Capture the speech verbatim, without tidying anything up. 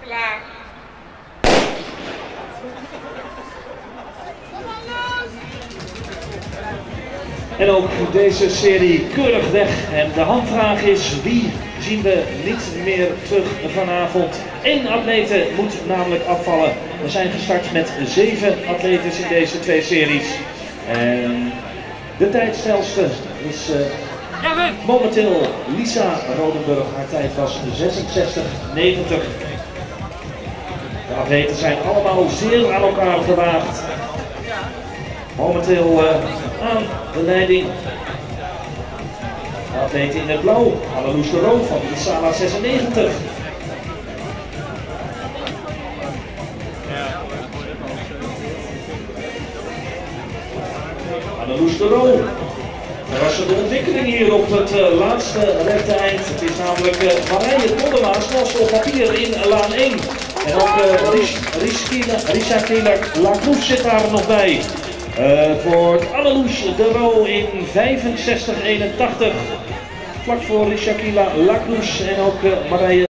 Klaar. En ook deze serie keurig weg. En de handvraag is, wie zien we niet meer terug vanavond? Eén atlete moet namelijk afvallen. We zijn gestart met zeven atletes in deze twee series. En de tijdsnelste is uh, momenteel Lisa Rodenburg. Haar tijd was zesenzestig negentig. De atleten zijn allemaal zeer aan elkaar gewaagd. Momenteel uh, aan de leiding. De atleten in het blauw, Anneloes de Roo van Isala zesennegentig. Anneloes de Roo. Verrassende ontwikkeling hier op het uh, laatste rechte eind. Het is namelijk uh, Marije Mollema, snelste op papier in laan één. En ook uh, Richakila Lacroix zit daar nog bij. Uh, voor Anneloes de Roo in vijfenzestig eenentachtig. Vlak voor Richakila Lacroix en ook uh, Marije.